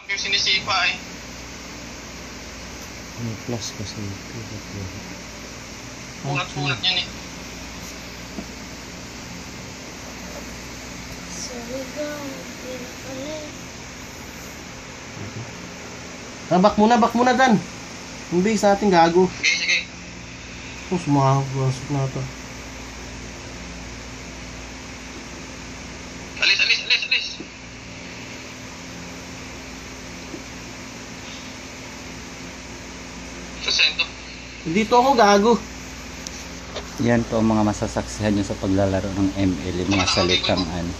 Yung sinisipa eh. May plus kasi ito. Punat-punat yan eh. Back muna Dan. Hindi sa ating gago. Sige, sige. Tapos makakapasok na ito. Alis, alis, alis, alis. Sa sento. Dito ako gago. Yan po ang mga masasaksihan nyo sa paglalaro ng ML, yung mga salitang ano.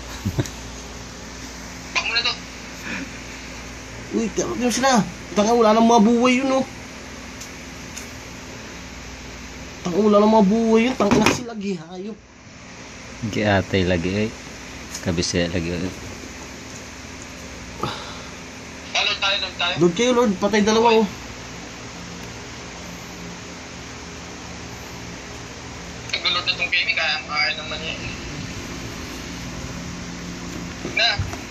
Bak mo na to. Uy, karap nyo sila. Tanga, wala nang mga buhay yun, oh. Tanga, wala nang mga buhay yun. Tanga na sila, gihayop. Giatay lagi eh. Kabisaya lagi eh. Lord tayo, Lord tayo. Lord kayo, Lord. Patay dalawa, oh. Nag-lord na itong gaming, kaya naman niya. Na.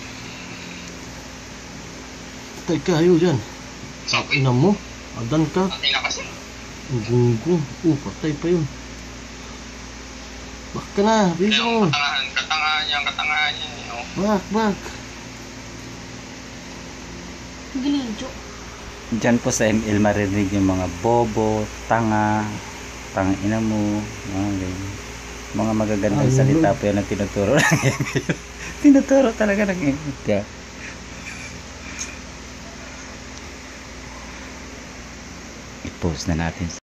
Patay kayo dyan. Sabi. Ina mo. Adan ka. Akin na kasi. Gunggong. Patay pa yun. Bak ka na. Bilis mo. Katangahan yan, you know. Bak. Ginidyo. Diyan po sa ML marinig yung mga bobo, tanga, ina mo, mga ganyan. Mga magagandang salita po yan ang tinuturo ng ML. Tinuturo talaga ng ML ka. I-post na natin.